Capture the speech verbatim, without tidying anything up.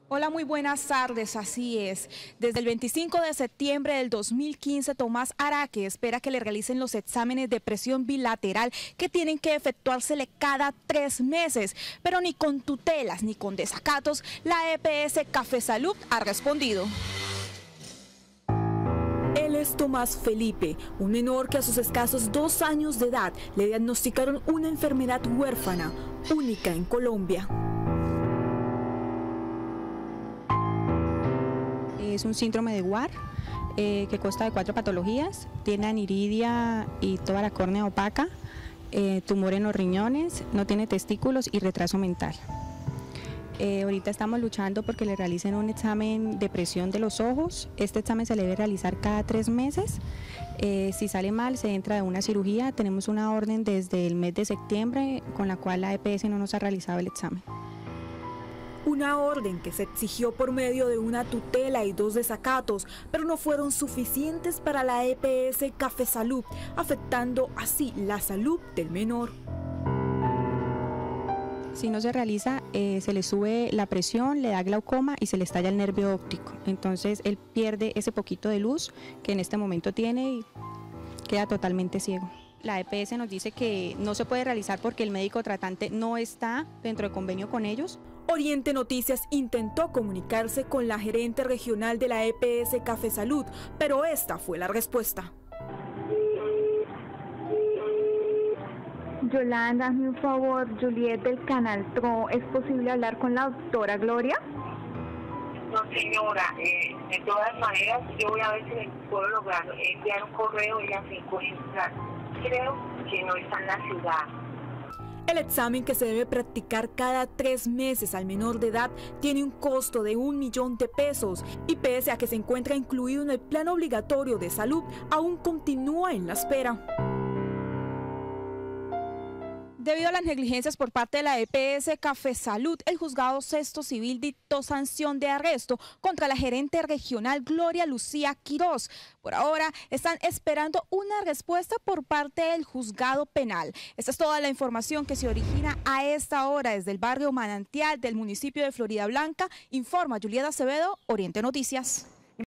Hola, muy buenas tardes, así es. Desde el veinticinco de septiembre del dos mil quince, Tomás Araque espera que le realicen los exámenes de presión bilateral que tienen que efectuársele cada tres meses, pero ni con tutelas ni con desacatos, la E P S Café Salud ha respondido. Él es Tomás Felipe, un menor que a sus escasos dos años de edad le diagnosticaron una enfermedad huérfana, única en Colombia. Es un síndrome de Ward eh, que consta de cuatro patologías. Tiene aniridia y toda la córnea opaca, eh, tumor en los riñones, no tiene testículos y retraso mental. Eh, ahorita estamos luchando porque le realicen un examen de presión de los ojos. Este examen se le debe realizar cada tres meses. Eh, si sale mal, se entra de una cirugía. Tenemos una orden desde el mes de septiembre con la cual la E P S no nos ha realizado el examen. Una orden que se exigió por medio de una tutela y dos desacatos, pero no fueron suficientes para la E P S Café Salud, afectando así la salud del menor. Si no se realiza, eh, se le sube la presión, le da glaucoma y se le estalla el nervio óptico. Entonces él pierde ese poquito de luz que en este momento tiene y queda totalmente ciego. La E P S nos dice que no se puede realizar porque el médico tratante no está dentro de convenio con ellos. Oriente Noticias intentó comunicarse con la gerente regional de la E P S Café Salud, pero esta fue la respuesta. Yolanda, hazme un favor, Juliet del Canal Tro, ¿es posible hablar con la doctora Gloria? No, señora, eh, de todas maneras, yo voy a ver si puedo lograr enviar un correo y la encuentra. Creo que no está en la ciudad. El examen, que se debe practicar cada tres meses al menor de edad, tiene un costo de un millón de pesos y pese a que se encuentra incluido en el plan obligatorio de salud, aún continúa en la espera. Debido a las negligencias por parte de la E P S Café Salud, el juzgado sexto civil dictó sanción de arresto contra la gerente regional Gloria Lucía Quiroz. Por ahora están esperando una respuesta por parte del juzgado penal. Esta es toda la información que se origina a esta hora desde el barrio Manantial del municipio de Floridablanca. Informa Julieta Acevedo, Oriente Noticias.